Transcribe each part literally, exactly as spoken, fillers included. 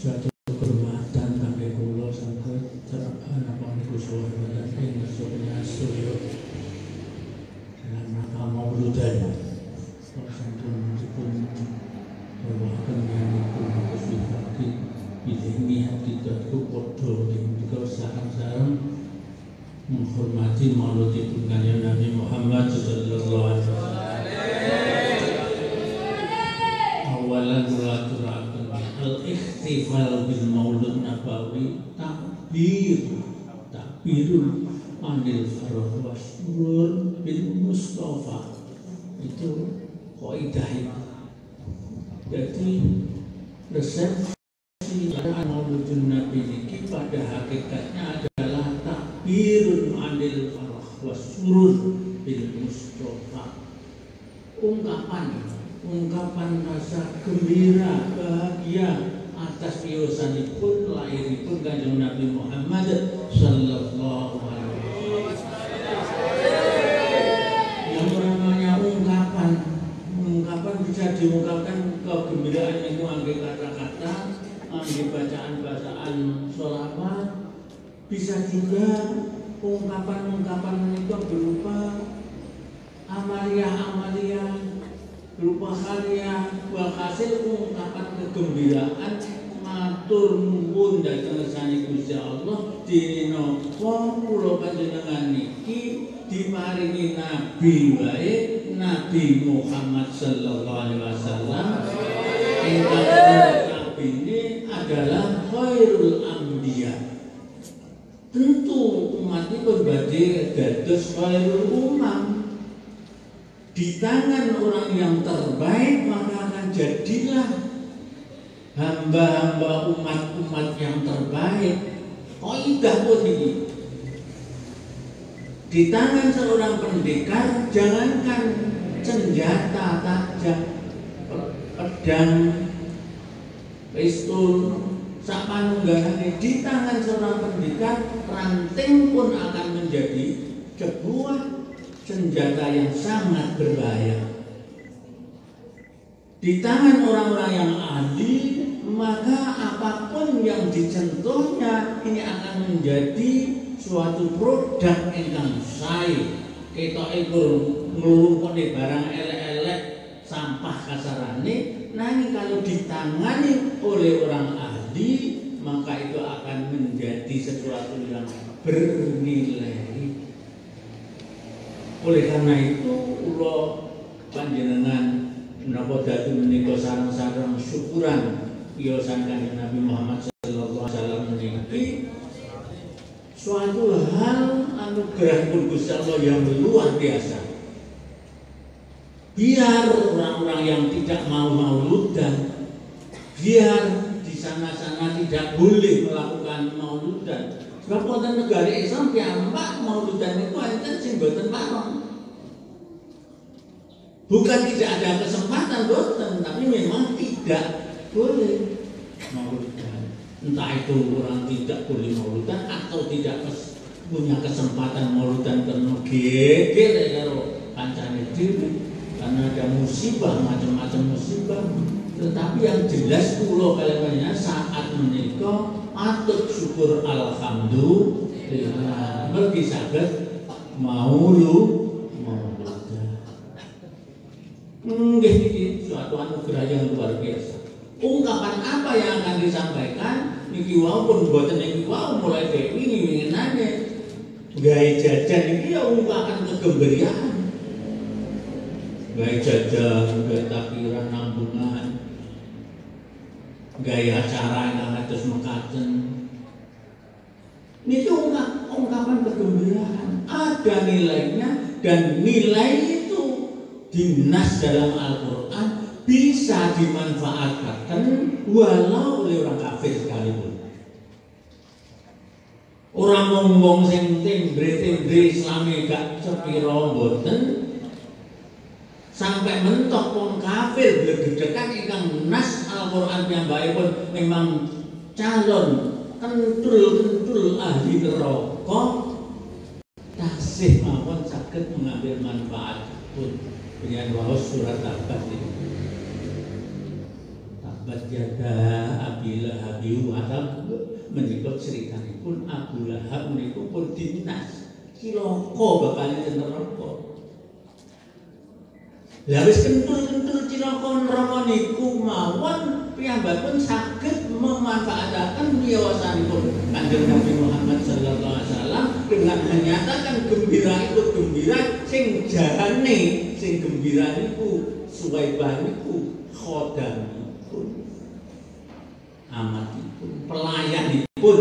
suatu kehormatan kangge kula saged napa niku suwun ing surya surya dalam rangka mauludan sampun dipun bawaken niku Gusti Fakih bideni hati dadku padha ing sareng-sareng menghormati mauludipun kanjeng Nabi Muhammad sallallahu alaihi wasallam. Awalan mulaturaken al-ikhtifal bil maulud nabawi takbir takbirul anil farah wa surur bil mustafa. Itu kaidah itu. Jadi resepsi mauludun Nabi ini pada hakikatnya adalah takbirul anil farah wa surur bil mustafa. Ungkapan ungkapan rasa gembira, bahagia atas wiyosanipun lahiripun kanjeng Nabi Muhammad sallallahu alaihi wasallam. Yang namanya ungkapan, ungkapan bisa diungkapkan kegembiraan itu angge kata-kata, angge bacaan-bacaan sholawat, bisa juga ungkapan-ungkapan itu berupa amalia-amalia, berupa karya, walhasil ungkapan kegembiraan matur nuwun dhateng ngersani Gusti Allah dinapa kula panjenengan niki diparingi nabi wae Nabi Muhammad sallallahu alaihi wasallam ingkang nabi ini adalah khairul anbiya. Tentu umat itu badhe dados khairul umam. Di tangan orang yang terbaik maka akan jadilah hamba-hamba umat-umat yang terbaik. Kaidah pun ini. Di tangan seorang pendekar jangankan senjata tajam, pedang, pistol, sak panunggalane, di tangan seorang pendekar ranting pun akan menjadi sebuah senjata yang sangat berbahaya. Di tangan orang-orang yang ahli, maka apapun yang dicentuhnya ini akan menjadi suatu produk ingkang sae. Ketoke nglumpukne barang elek-elek, sampah kasarane, nanging kalau ditangani oleh orang ahli, maka itu akan menjadi sesuatu yang bernilai. Oleh karena itu kula panjenengan menapa dhateng menika sareng-sareng syukuran wiyosan kanjeng Nabi Muhammad sallallahu alaihi wasallam niki suatu hal anugerahipun Gusti Allah yang luar biasa. Biar orang-orang yang tidak mau mauludan, biar di sana-sana tidak boleh melakukan mauludan. Sebab wonten negara Islam piyambak mauludan itu enten sing boten pareng. Bukan tidak ada kesempatan boten, tapi memang tidak boleh mauludan. Entah itu orang tidak boleh mauludan atau tidak punya kesempatan mauludan karena geger karo kancane dhewe, karena ada musibah, macam-macam musibah. Tetapi yang jelas kula kalian panjenengan saat menika patut syukur alhamdulillah mergi saged maulu mauludan. Nggih iki suatu anugerah yang luar biasa. Ungkapan apa yang akan disampaikan niki wau pun boten niki wau mulai dari wingi-winginane gawe jajan iki ya ungkapan kegembiraan. Gawe jajan, gawe takbiran nambungan, gaya acara yang atus mekaten. Ini ungkapan kegembiraan, ada nilainya, dan nilai itu dinas dalam Al-Quran bisa dimanfaatkan walau oleh orang kafir sekalipun. Orang ngomong sing timbre-timbre Islami gak sepiro mboten, sampai mentok wong kafir blegedhekan ingkang nas Al-Qur'an piyambakipun memang calon kentul-kentul ahli neraka tasih mawon saged mengambil manfaat pun dengan waos surat Al-Fatihah. Tabbat yada Abi Lahab wa tab menika critanipun Abu Lahab menika pun dinas cilaka bakal ten neraka. Lah wis kentul-kentul cilaka neraka niku mawon piyambakipun saged memanfaatkan wiyasanipun Kanjeng Nabi Muhammad sallallahu alaihi wasallam dengan menyatakan gembira itu gembira sing jane sing gembira niku Suwaibah niku khodamipun amatipun pelayanipun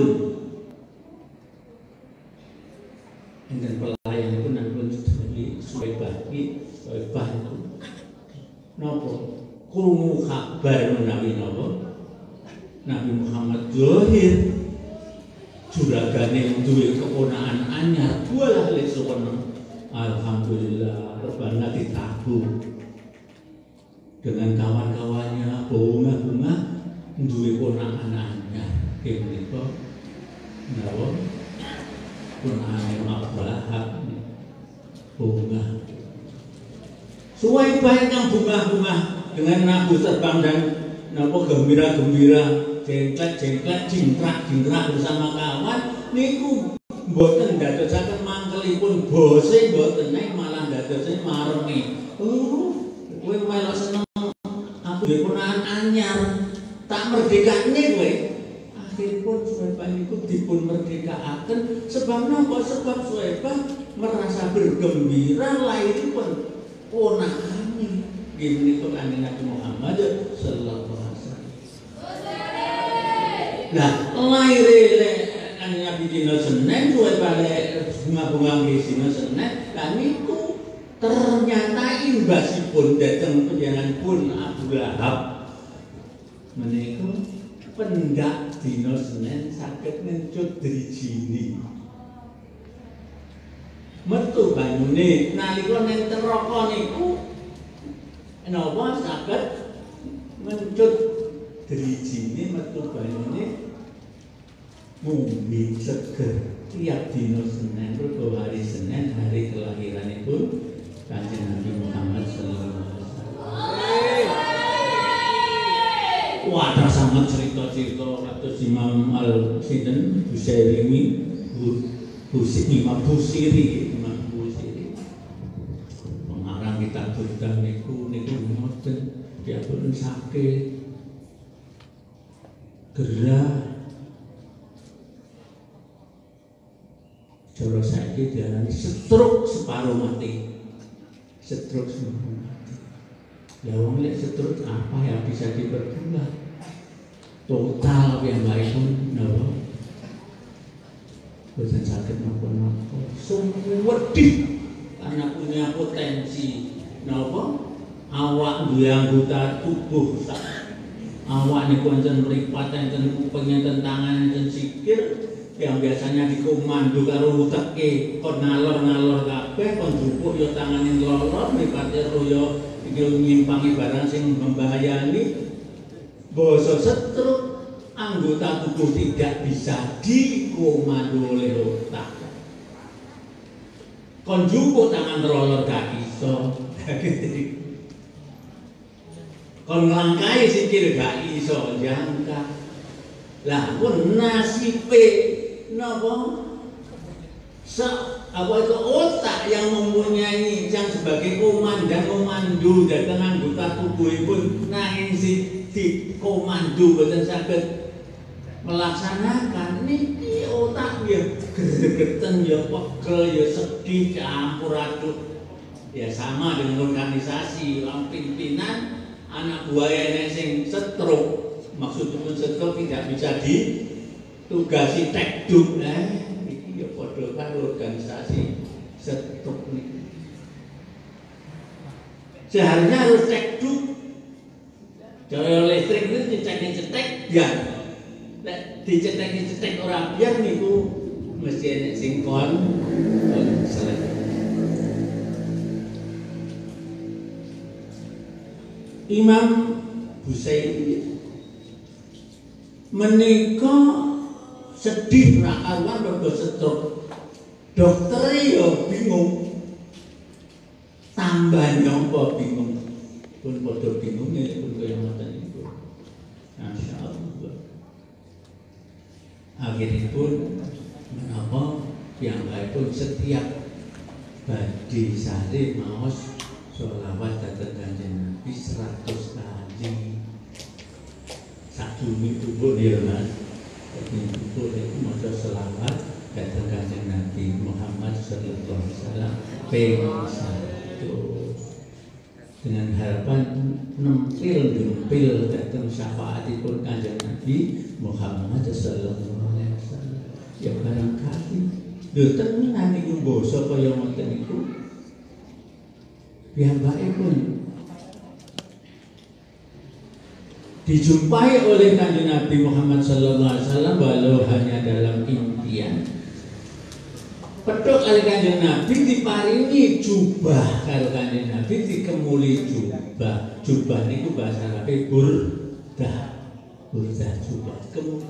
enten pelayanipun ampun dari Suwaibah iki Suwaibah niku napa krungu kabar menawi napa Nabi Muhammad lahir juragane duwe keponakan anyar bualah lesono alhamdulillah rebana ditabuh dengan kawan-kawannya bunga-bunga duwe ponakan anyar nggih menika napa ponakan Abu Lahab bunga Suwaibah ingkang bunga-bunga dengan nabu terbang dan napa gembira-gembira jengklek-jengklek jingkrak-jingkrak bersama kawan niku mboten dadosaken mangkelipun bose mboten nek malah dadosaken maremi. Oh, kowe melok seneng aku duwe ponakan anyar tak merdekane kowe. Akhiripun Suwaibah niku dipun merdekaaken sebab napa sebab Suwaibah merasa bergembira lairipun ponakane nggih menika Kanjeng Nabi Muhammad sallallahu alaihi wasallam. Nah, laire Kanjeng Nabi dina Senin Suwaibah bunga-bunga dina Senin lan niku ternyata imbasipun dhateng panjenenganipun Abu Lahab menika pendak dina Senin saged ngencut drijine metu banyune nalika ning neraka niku napa saged ngencut drijine metu banyune ngombe seger tiap dina Senin mergo hari Senin hari kelahiranipun Kanjeng Nabi Muhammad sallallahu alaihi wasallam. Wadah sangat cerita-cerita kados Imam Al-Sinten Busairi Busiri Imam Busiri Imam Busiri pengarang kitab Burdah niku niku ngoten diapun sakit gerah cara saiki diarani stroke separuh mati stroke separuh mati ya wong lek stroke apa yang bisa diperbuat total yang baik pun napa boten saged napa-napa suwedih karena punya potensi napa awak duwe anggota tubuh awak niku enten mripat enten kuping enten tangan enten sikil yang biasanya dikomando karo uteke kon ngalor-ngalor kabeh kon jupuk ya tangane nglolor mripate royo iki nyimpangi barang sing membahayani basa setruk anggota tubuh tidak bisa dikomando oleh otak kon jupuk tangan roller gak iso kon nglangkai sikil gak iso jangka lah pun nasibe napa se apa itu otak yang mempunyai yang sebagai komandan komando dhateng anggota tubuhipun nanging si di komando boten saged melaksanakan niki otak ya gregeten ya pegel ya sedih campur aduk ya sama dengan organisasi orang pimpinan anak buahnya sing stroke maksudipun stroke tidak bisa ditugasi tekduk eh iki ya padha karo organisasi stroke niki seharusnya harus tekduk cara listrik itu dicetek-cetek biar nek dicetek-cetek ora biar niku mesti enek sing kon selesai. Imam Busairi menika sedih ra karuan mergo stroke. Dokter yo bingung. Tambah nyapa bingung. Pun padha bingung nek pun kaya ngoten niku. akhiripun menapa piyambakipun setiap badhe sare maos sholawat dhateng Kanjeng Nabi seratus kali. Sadurunge tubuh ya Mas. Dadi tubuh iku maca sholawat dhateng Kanjeng Nabi Muhammad sallallahu alaihi wasallam ping satu. Dengan harapan nempil gempil dhateng syafaatipun Kanjeng Nabi Muhammad sallallahu alaihi wasallam. Ya barangkali lho tenan niku basa kaya ngoten niku piyambakipun dijumpai oleh Kanjeng Nabi Muhammad sallallahu alaihi wasallam walau hanya dalam impian. Pedhok kali Kanjeng Nabi diparingi jubah karo Kanjeng Nabi dikemuli jubah. Jubah niku bahasa Arabe burdah. Burdah jubah kemuli.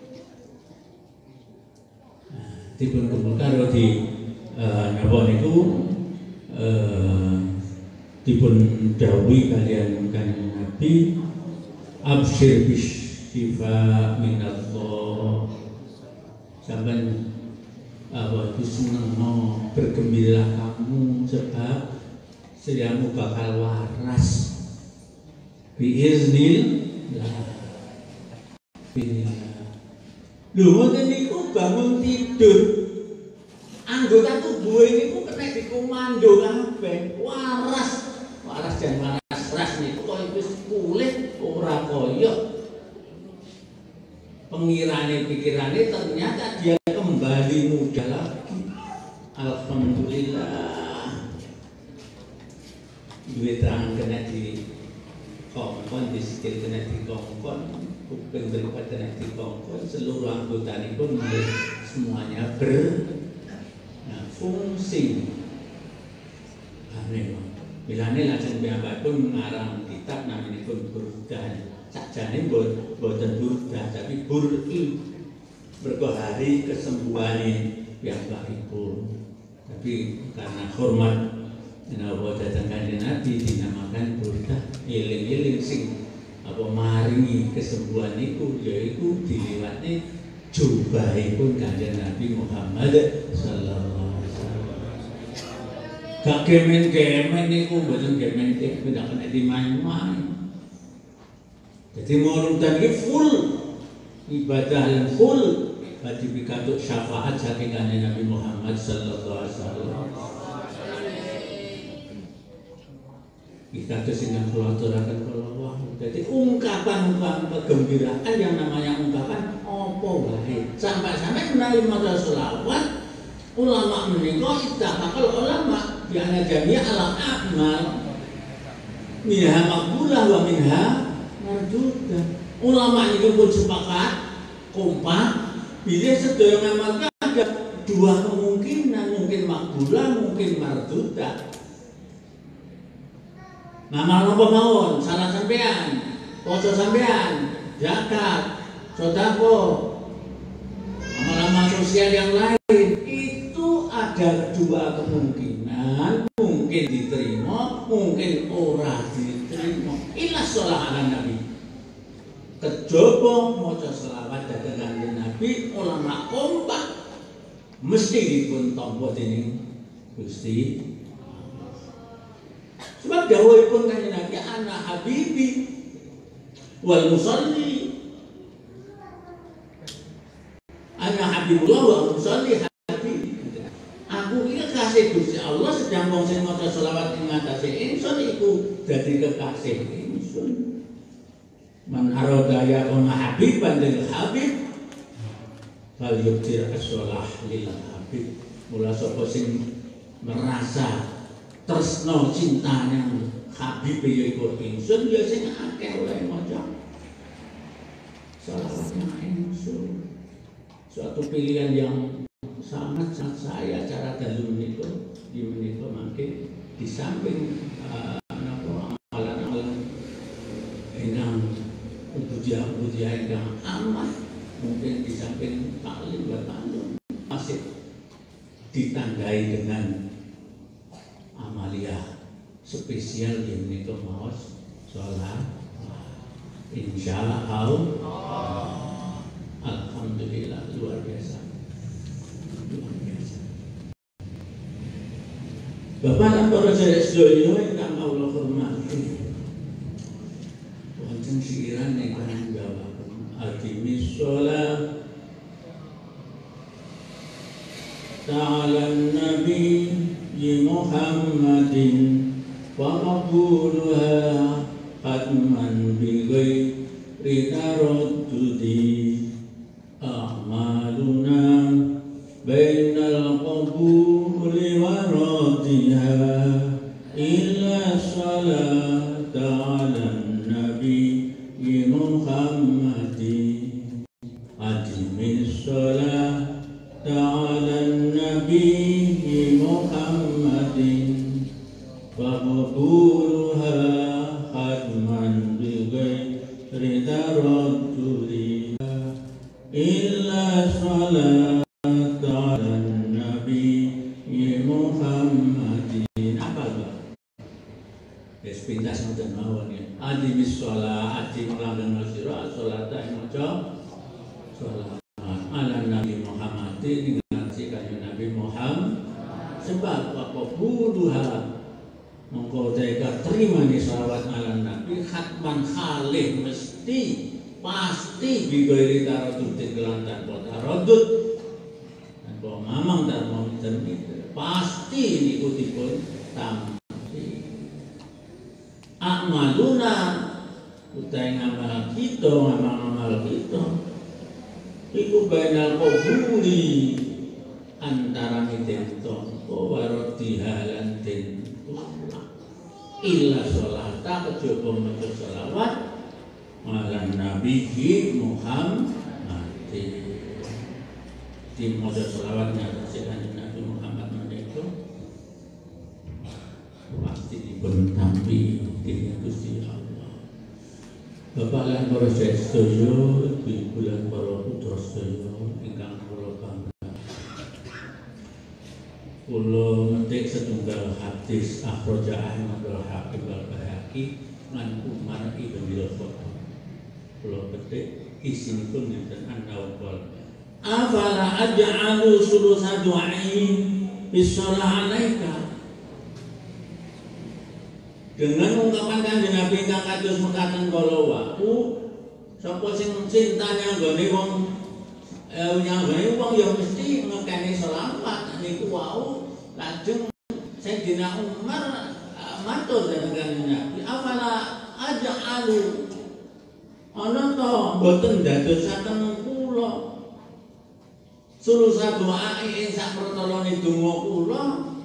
Nah, dipun kemul karo di napa niku eh dipun dawuhi kalian Kanjeng Nabi absyir bisyifa minallah. Sampai apa itu seneng no, bergembira kamu sebab sediamu bakal waras biiznillah. Lho ngoten niku bangun tidur anggota tubuh niku kena dikomando kabeh waras. Waras jan waras ras niku kaya wis pulih ora kaya pengirane pikirane ternyata dia kembali muda lagi. Alhamdulillah. Duit terang kena di kongkon, disikil kena di kongkon, kuping berikat kena di kongkon, seluruh anggota ini pun semuanya berfungsi. Aneh. Bilane lajeng piyambakipun ngarang kitab naminipun Burdah. Sakjane boten burdah tapi bur'i. Mergo hari kesembuhane piyambakipun. Tapi karena hormat menawa dhateng Kanjeng Nabi dinamakan burdah. Eling-eling sing apa maringi kesembuhan niku yaiku diliwatne jubahipun Kanjeng Nabi Muhammad sallallahu alaihi wasallam. Gak gemen-gemen niku mboten gemen-gemen ndak kena dimain-main. Jadi maulidan ini full ibadah yang full bagi pikantuk syafaat saking Kanjeng Nabi Muhammad sallallahu alaihi wasallam. Kita kesini kula aturaken kula. Jadi ungkapan-ungkapan kegembiraan yang namanya ungkapan apa wae. Sampai-sampai menawi maca selawat ulama menika ittafaqal ulama bi anna jami' al a'mal minha maqbulah wa minha mardudah. Ulama ini pun sepakat kompak bila sedaya ngamalkan ada dua kemungkinan, mungkin makbulah, mungkin mardudah. Ngamal apa mawon, salah sampean, poso sampean, zakat, sedekah, amal-amal sosial yang lain itu ada dua kemungkinan, mungkin diterima, mungkin ora diterima. Ila sholah ala Nabi. Kejaba maca selawat dhateng Kanjeng Nabi, ulama kompak mesti dipun tampa dening Gusti. Sebab dawuhipun Kanjeng Nabi ana habibi wal musalli. Ana habibullah wal musalli habibi. Aku iki kekasih Gusti Allah sedang wong sing maca selawat ing ngatasé ingsun iku dadi kekasih ingsun. Man arada ya kuna habiban lil habib fal yuktir as-shalah lil habib. Mula sapa sing merasa tresno cintanya habib yaiku ingsun ya sing akeh oleh maca selawatnya ingsun. Suatu pilihan yang sangat sangat saya cara dalu menika di menika mangke di samping amalan-amalan ingkang ujian-ujian yang amat mungkin di samping taklim wa ta'allum masih ditandai dengan amalia spesial di menika maos salat insyaallah. Alhamdulillah luar Bapak lan para sedherek ingkang kawula hormati. Wonten siiran ingkang jawaban aqimis shalah ta'ala nabi Muhammadin wa qabuluha khatman bi ghairi taraddudi a'maluna bainal qabuli wa radiha illa salata ala nabi Muhammadin aqimis salata ala nabi Muhammadin wa qabuluha khatman bi ghairi taraddudi illa salata ala nabi Muhammadin. Apa Pak? Wis pintas ngoten mawon ya. Adimis shalah, adi melanggang sira salata ing maca salat ala nabi Muhammadin nganti kanjeng Nabi Muhammad sebab apa buduha mongko teka terima ni salawat ala nabi khatman khalih mesti pasti bigori tarodud kelantan tarodud dan bahwa mamang termometer itu pasti diikuti pun tamti akmaluna utai ngamal kita ngamal-ngamal kita iku bainal qabuli antara mitento waroti halan den illa sholata kejaba maca sholawat ala nabi Muhammad di maca sholawat ngatasi kanjeng Nabi Muhammad menika pasti dipun tampi dening Gusti Allah. Bapak lan para sedaya ibu lan para putra sedaya ingkang kula bangga. Kula metik setunggal hadis akhraja Ahmad al-Hakim al-Baihaqi lan Umar ibn Khattab. Kula petik isinipun ngeten an-nawqal. Afala aj'alu sulusa du'ain bisalah alaika. Dengan ungkapan kanjeng Nabi kang kados mekaten kala wau sapa sing cintanya nggone wong eh nyanggone wong ya mesti ngekeni selawat niku wau lajeng Sayyidina Umar matur dhateng kanjeng Nabi afala aj'alu ana to mboten dadosaken kula sulusa doa ing sak pertolone donga kula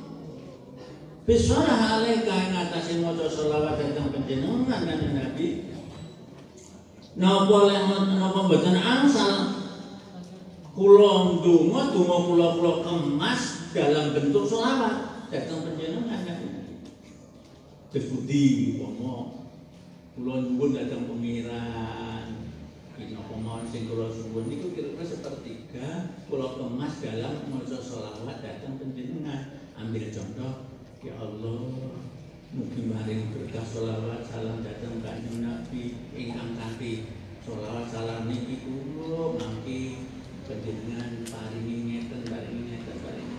bisalah alaika ing atase maca selawat dhateng panjenengan kanjeng Nabi napa lek napa mboten angsal kula ndonga donga kula kula kemas dalam bentuk selawat dhateng panjenengan kanjeng Nabi debudi umpama kula nyuwun dhateng pangeran napa mawon sing kula suwun niku kira-kira sepertiga kula kemas dalam maca selawat dhateng panjenengan. Ambil contoh, ya Allah mugi maring berkah selawat salam dhateng kanjeng Nabi ingkang kanthi selawat salam niki kula mangke panjenengan paringi ngeten paringi ngeten paringi.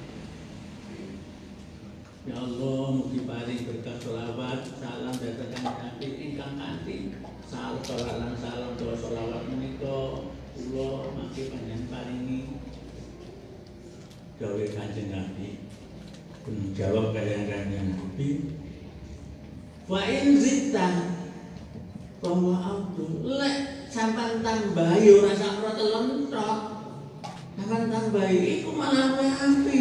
Ya Allah mugi paring berkah selawat salam dhateng kanjeng Nabi ingkang kanthi salam salam salam doa selawat menika kula mangke panjenengan paringi dawuh kanjeng Nabi. Menjawab kalian kanjeng Nabi wa in zitta bahwa abdul lek sampean tambahi ora sak protelen tok sampean tambahi iku malah api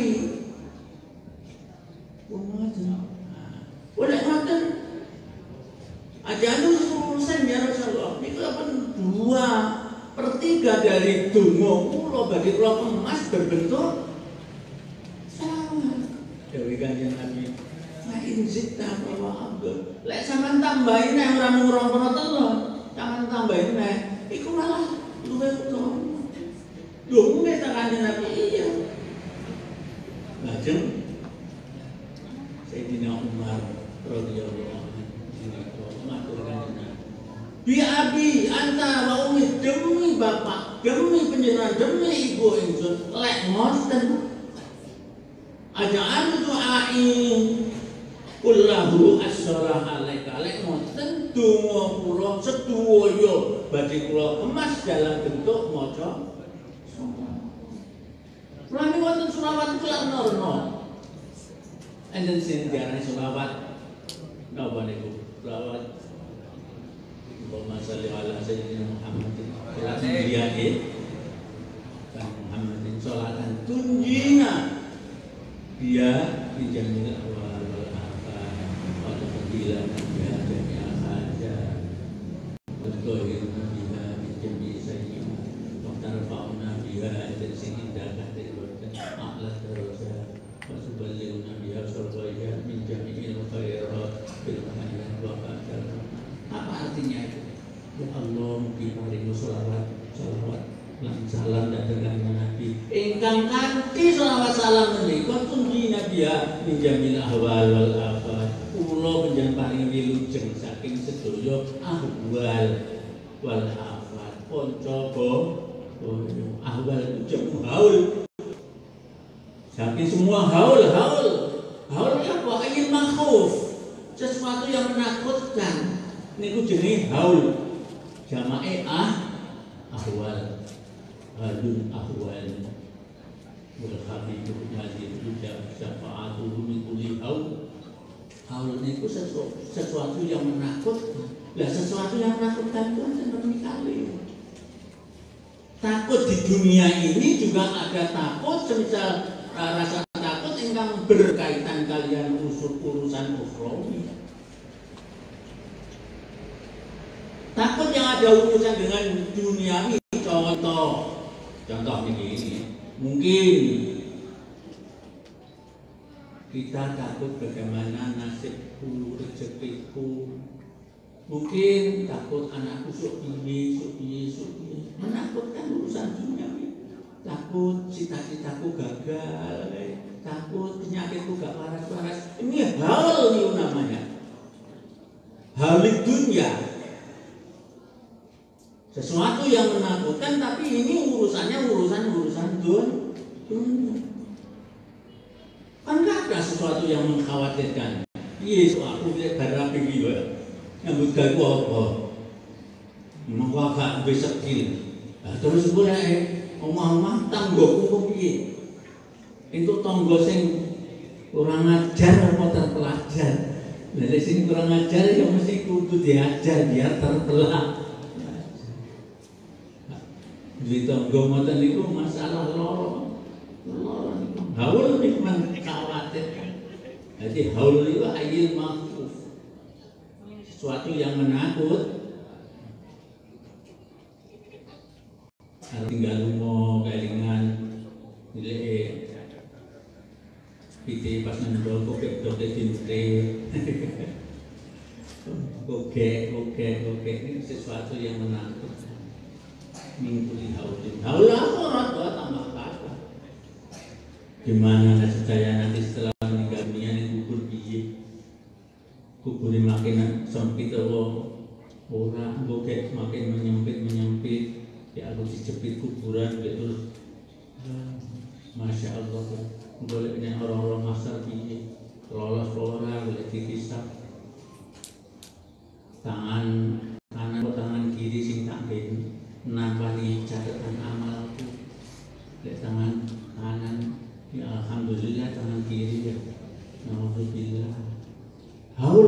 ngoten oleh ngoten aja lu sulusan ya Rasulullah niku pun dua per tiga dari donga kula bagi kula kemas berbentuk selawat dewe kanjeng Nabi. Nah inzit ta wa abdul. Lek sampean tambahin nek ora mung rong telon, sampean tambahin nek iku malah luwih utama. Lho ngene ta kanjeng Nabi iya. Lajeng Sayyidina Umar radhiyallahu anhu matur kanjeng Nabi. Bi abi anta wa ummi demi bapak, demi panjenengan, demi ibu ingsun lek ngoten Aja'al du'ai kullahu asyara alaika lek ngoten donga kula sedaya badhe kula kemas dalam bentuk maca Rani wonten selawat kelan norno. Enten sing diarani selawat napa niku? Selawat Allahumma shalli ala sayyidina Muhammadin wa ala alihi Muhammadin sholatan tunjina dia dijamil awal wal akhir wa tafdilan ya jami'a haja wa tuhirna biha min jami'i sayyi'at wa tarfa'una biha ila singinda kadir wa a'la darajat wa tuballighuna biha sarwaya min jami'il khairat bil hayat wa qadar. Apa artinya itu? Ya Allah mugi paringi sholawat sholawat lan salam dhateng Nabi ingkang kanthi selawat salam menika tunji Nabi min jamil ahwal wal afat kula panjenengan paring wilujeng saking sedaya ahwal wal afat panca ahwal jamu haul saking semua haul haul haul apa ayil makhuf sesuatu yang menakutkan niku jenenge haul jamae ah ahwal halun ahwal wal habibu majid ujab syafa'atuhu min kulli haul. Haul niku sesuatu, sesuatu yang menakutkan. Lah sesuatu yang menakutkan itu seperti kali. Takut di dunia ini juga ada takut semisal uh, rasa takut ingkang berkaitan kalian usul urusan ukhrawi. Takut yang ada urusan dengan duniawi, contoh Contoh ini, mungkin kita takut bagaimana nasibku, rezekiku. Mungkin takut anakku sok piye, sok piye, sok piye. Menakutkan urusan duniawi. Takut cita-citaku gagal, takut penyakitku gak waras-waras. Ini haul itu namanya. Halik dunia. Sesuatu yang menakutkan, tapi ini urusannya urusan-urusan dunia. Kan gak ada sesuatu yang mengkhawatirkan. Iya, so aku lihat darah pergi ya. Yang bergaya apa? Mengwakak besakil. Nah, terus boleh eh, omah-omah tanggoku kepiye? Itu tanggo sing kurang ajar apa terpelajar. Nah, sing kurang ajar ya mesti kudu diajar biar terpelajar. Di tangga ngoten niku masalah loro. Loro niku. Haul niku men khawatirkan. Jadi haul niku ayil mahfuz. Sesuatu yang menakut. Tinggal lunga kelingan nilai piti pas nendol kokek dokek dinte. Oke, oke, oke ini sesuatu yang menakutkan. Mingkuli haulin haul akhirat doa tambah kata gimana nasib saya nanti setelah meninggal dunia ini kubur biji kubur makin sempit orang bokeh makin menyempit menyempit ya aku dijepit kuburan gitu. Masya Allah boleh punya orang-orang masar biji lolos orang boleh dihisap tangan kanan atau tangan kiri sing tak beda nampani catatan amalku di tangan kanan ya alhamdulillah tangan kiri ya alhamdulillah haul